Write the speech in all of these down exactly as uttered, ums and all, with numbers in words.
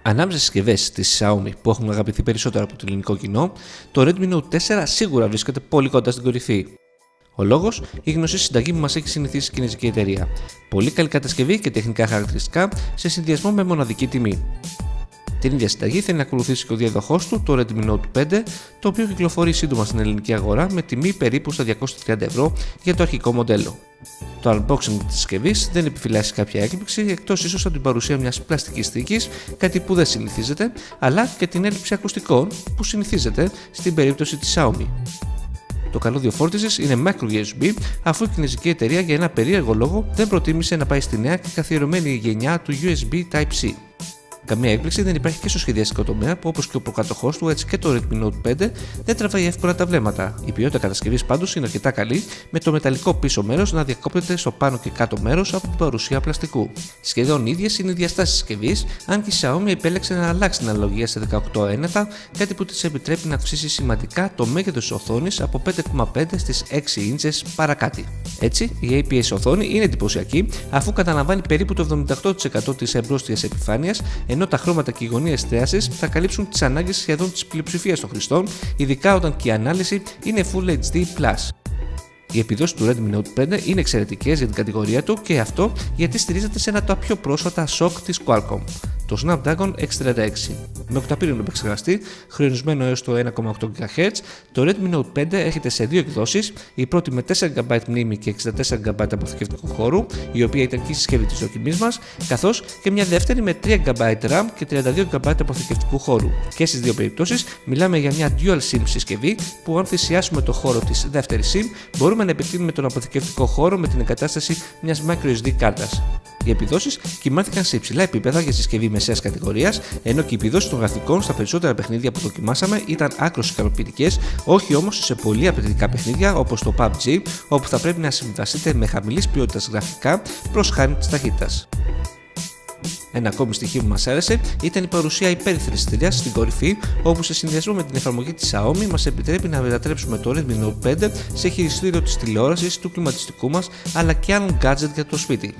Ανάμεσα στις συσκευές της Xiaomi που έχουν αγαπηθεί περισσότερο από το ελληνικό κοινό, το Redmi Note τέσσερα σίγουρα βρίσκεται πολύ κοντά στην κορυφή. Ο λόγος, η γνωστή συνταγή που μας έχει συνηθίσει η κινέζικη εταιρεία. Πολύ καλή κατασκευή και τεχνικά χαρακτηριστικά σε συνδυασμό με μοναδική τιμή. Την ίδια συνταγή θέλει να ακολουθήσει και ο διαδοχός του, το Redmi Note πέντε, το οποίο κυκλοφορεί σύντομα στην ελληνική αγορά με τιμή περίπου στα διακόσια τριάντα ευρώ για το αρχικό μοντέλο. Το unboxing της συσκευής δεν επιφυλάσσει κάποια έκπληξη, εκτός ίσως από την παρουσία μιας πλαστικής θήκης, κάτι που δεν συνηθίζεται, αλλά και την έλλειψη ακουστικών που συνηθίζεται στην περίπτωση της Xiaomi. Το καλώδιο φόρτισης είναι micro γιου ες μπι, αφού η κινέζικη εταιρεία για ένα περίεργο λόγο δεν προτίμησε να πάει στη νέα και καθιερωμένη γενιά του γιου ες μπι Type-C. Καμία έκπληξη δεν υπάρχει και στο σχεδιαστικό τομέα που, όπως και ο προκάτοχός του, έτσι και το Redmi Note πέντε δεν τραβάει εύκολα τα βλέμματα. Η ποιότητα κατασκευής πάντως είναι αρκετά καλή, με το μεταλλικό πίσω μέρος να διακόπτεται στο πάνω και κάτω μέρος από την παρουσία πλαστικού. Σχεδόν ίδιες είναι οι διαστάσεις της συσκευής, αν και η Xiaomi επέλεξε να αλλάξει την αναλογία σε δεκαοκτώ ένατα, κάτι που της επιτρέπει να αυξήσει σημαντικά το μέγεθος της οθόνης από πέντε κόμμα πέντε στις έξι ίντσες παρακάτι. Έτσι, η έι πι ες οθόνη είναι εντυπωσιακή, αφού καταλαμβάνει περίπου το εβδομήντα οκτώ τοις εκατό της εμπρόστιας επιφάνειας, ενώ τα χρώματα και οι γωνίες εστίασης θα καλύψουν τις ανάγκες σχεδόν της πλειοψηφίας των χρηστών, ειδικά όταν και η ανάλυση είναι Full έιτς ντι πλας. Οι επιδόσεις του Redmi Note πέντε είναι εξαιρετικές για την κατηγορία του και αυτό γιατί στηρίζεται σε ένα από τα πιο πρόσφατα σοκ της Qualcomm, το Snapdragon εξ τριάντα έξι. Με οκταπύρινο επεξεργαστή, χρονισμένο έως το ένα κόμμα οκτώ γκιγκαχέρτζ, το Redmi Note πέντε έρχεται σε δύο εκδόσεις, η πρώτη με τέσσερα τζι μπι μνήμη και εξήντα τέσσερα τζι μπι αποθηκευτικού χώρου, η οποία ήταν και η συσκευή της δοκιμής μας, καθώς και μια δεύτερη με τρία τζι μπι RAM και τριάντα δύο τζι μπι αποθηκευτικού χώρου. Και στις δύο περιπτώσεις μιλάμε για μια Dual SIM συσκευή που, αν θυσιάσουμε το χώρο της δεύτερης SIM, μπορούμε να επεκτείνουμε τον αποθηκευτικό χώρο με την εγκατάσταση μιας microSD κάρτας. Οι επιδόσεις κοιμάθηκαν σε υψηλά επίπεδα για συσκευή μεσαίας κατηγορίας, ενώ και οι επιδόσεις των γραφικών στα περισσότερα παιχνίδια που δοκιμάσαμε ήταν άκρως ικανοποιητικές, όχι όμως σε πολύ απαιτητικά παιχνίδια όπως το πι γιου μπι τζι, όπου θα πρέπει να συμβιβαστείτε με χαμηλής ποιότητας γραφικά προς χάρη της ταχύτητας. Ένα ακόμη στοιχείο που μας άρεσε ήταν η παρουσία υπέρυθρης θηρίας στην κορυφή, όπου σε συνδυασμό με την εφαρμογή της Xiaomi μας επιτρέπει να μετατρέψουμε το Redmi Note πέντε σε χειριστήριο της τηλεόρασης, του κλιματιστικού μας αλλά και άλλων gadget για το σπίτι.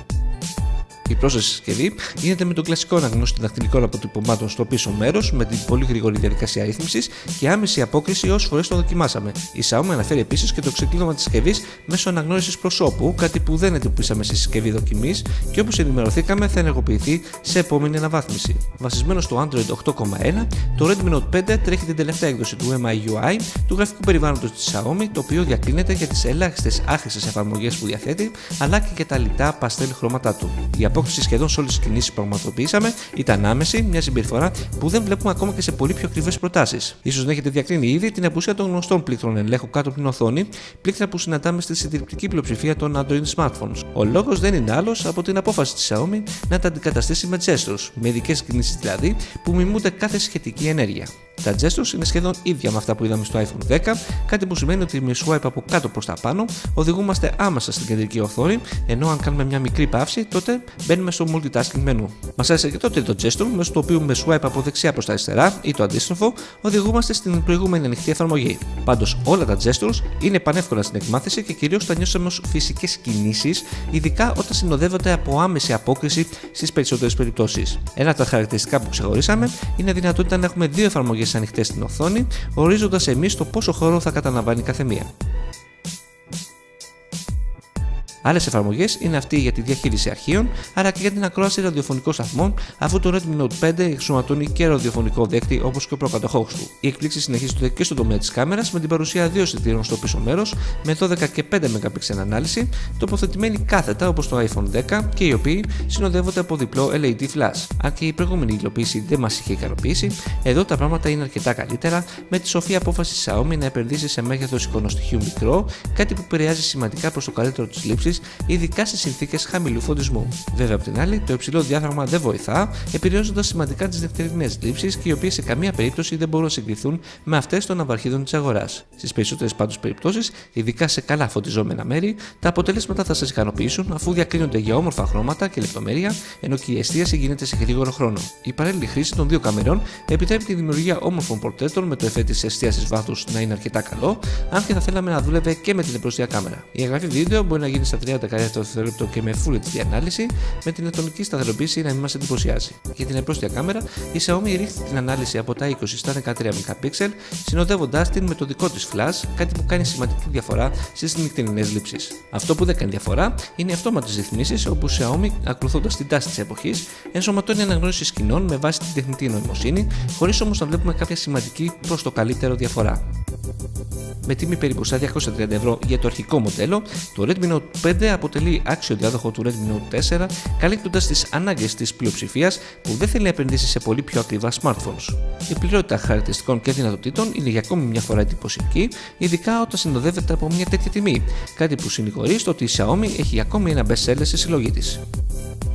Η πρόσθετη συσκευή γίνεται με τον κλασικό αναγνώστη δακτυλικών αποτυπωμάτων στο πίσω μέρος, με την πολύ γρήγορη διαδικασία ρύθμισης και άμεση απόκριση όσες φορές το δοκιμάσαμε. Η Xiaomi αναφέρει επίσης και το ξεκλείδωμα της συσκευής μέσω αναγνώρισης προσώπου, κάτι που δεν εντοπίσαμε στη συσκευή δοκιμής και όπως ενημερωθήκαμε θα ενεργοποιηθεί σε επόμενη αναβάθμιση. Βασισμένο στο Android οκτώ κόμμα ένα, το Redmi Note πέντε τρέχει την τελευταία έκδοση του εμ άι γιου άι, του γραφικού περιβάλλοντος της Xiaomi, το οποίο διακρίνεται για τις ελάχιστες άχρηστες εφαρμογές που διαθέτει, αλλά και για τα λιτά παστέλ χρώματά του. Η απόκριση σχεδόν σε όλες τις κινήσεις που πραγματοποιήσαμε ήταν άμεση, μια συμπεριφορά που δεν βλέπουμε ακόμα και σε πολύ πιο ακριβές προτάσεις. Ίσως να έχετε διακρίνει ήδη την απουσία των γνωστών πλήκτρων ελέγχου κάτω από την οθόνη, πλήκτρα που συναντάμε στη συντριπτική πλειοψηφία των Android smartphones. Ο λόγος δεν είναι άλλος από την απόφαση της Xiaomi να τα αντικαταστήσει με gestures, με ειδικές κινήσεις δηλαδή που μιμούνται κάθε σχετική ενέργεια. Τα gestures είναι σχεδόν ίδια με αυτά που είδαμε στο iPhone δέκα, κάτι που σημαίνει ότι με swipe από κάτω προς τα πάνω οδηγούμαστε άμεσα στην κεντρική οθόνη, ενώ αν κάνουμε μια μικρή παύση, τότε μπαίνουμε στο multitasking menu. Μας άρεσε και το τρίτο gesture, μέσω του οποίου με swipe από δεξιά προς τα αριστερά ή το αντίστροφο, οδηγούμαστε στην προηγούμενη ανοιχτή εφαρμογή. Πάντως, όλα τα gestures είναι πανεύκολα στην εκμάθηση και κυρίως τα νιώσαμε ως φυσικές κινήσεις, ειδικά όταν συνοδεύονται από άμεση απόκριση στις περισσότερες περιπτώσεις. Ένα από τα χαρακτηριστικά που ξεχωρίσαμε είναι η δυνατότητα να έχουμε δύο εφαρμογές ανοιχτές στην οθόνη, ορίζοντας εμείς το πόσο χώρο θα καταλαμβάνει κάθε μία. Άλλες εφαρμογές είναι αυτή για τη διαχείριση αρχείων, αλλά και για την ακρόαση ραδιοφωνικών σταθμών, αφού το Redmi Note πέντε εξωματώνει και ραδιοφωνικό δέκτη όπως και ο προκατοχός του. Οι εκπλήξεις συνεχίζονται και στον τομέα της κάμερας, με την παρουσία δύο αισθητήρων στο πίσω μέρος, με δώδεκα και πέντε μεγαπίξελ ανάλυση, τοποθετημένοι κάθετα όπως το iPhone δέκα και οι οποίοι συνοδεύονται από διπλό ελ ι ντι flash. Αν και η προηγούμενη υλοποίηση δεν μας είχε ικανοποιήσει, εδώ τα πράγματα είναι αρκετά καλύτερα, με τη σοφή απόφαση της Xiaomi να επενδύσει σε μέγεθος εικονοστοιχείου μικρό, κάτι που επηρεάζει σημαντικά προς το καλύτερο της λήψης, ειδικά σε συνθήκες χαμηλού φωτισμού. Βέβαια, απ' την άλλη, το υψηλό διάφραγμα δεν βοηθά, επηρεάζοντας σημαντικά τις νυχτερινές λήψεις και οι οποίες σε καμία περίπτωση δεν μπορούν να συγκριθούν με αυτές των ναυαρχίδων της αγοράς. Στις περισσότερες πάντως περιπτώσεις, ειδικά σε καλά φωτιζόμενα μέρη, τα αποτελέσματα θα σας ικανοποιήσουν αφού διακρίνονται για όμορφα χρώματα και λεπτομέρεια, ενώ και η εστίαση γίνεται σε γρήγορο χρόνο. Η παράλληλη χρήση των δύο καμερών επιτρέπει τη δημιουργία όμορφων πορτρέτων με το εφέ της εστίασης βάθους να είναι αρκετά καλό, αν και θα θέλαμε να δούλευε και με την εμπροστιά κάμερα. Η εγγραφή βίντεο μπορεί να γίνει στα τριάντα εκατοστά το δευτερόλεπτο και με Full έιτς ντι ανάλυση, με την ηλεκτρονική σταθεροποίηση να μην μας εντυπωσιάζει. Για την εμπρόστια κάμερα, η Xiaomi ρίχνει την ανάλυση από τα είκοσι στα δεκατρία μεγαπίξελ, συνοδεύοντάς την με το δικό της flash, κάτι που κάνει σημαντική διαφορά στις νυχτερινές λήψεις. Αυτό που δεν κάνει διαφορά είναι οι αυτόματες ρυθμίσεις, όπου η Xiaomi, ακολουθώντας την τάση της εποχής, ενσωματώνει αναγνώριση σκηνών με βάση την τεχνητή νοημοσύνη, χωρίς όμως να βλέπουμε κάποια σημαντική προς το καλύτερο διαφορά. Με τιμή περίπου στα διακόσια τριάντα ευρώ για το αρχικό μοντέλο, το Redmi Note πέντε αποτελεί άξιο διάδοχο του Redmi Note τέσσερα, καλύπτοντας τις ανάγκες της πλειοψηφίας που δεν θέλει να επενδύσει σε πολύ πιο ακριβά smartphones. Η πληρότητα χαρακτηριστικών και δυνατοτήτων είναι για ακόμη μια φορά εντυπωσιακή, ειδικά όταν συνοδεύεται από μια τέτοια τιμή, κάτι που συνηγορεί στο ότι η Xiaomi έχει ακόμη ένα best seller στη συλλογή της.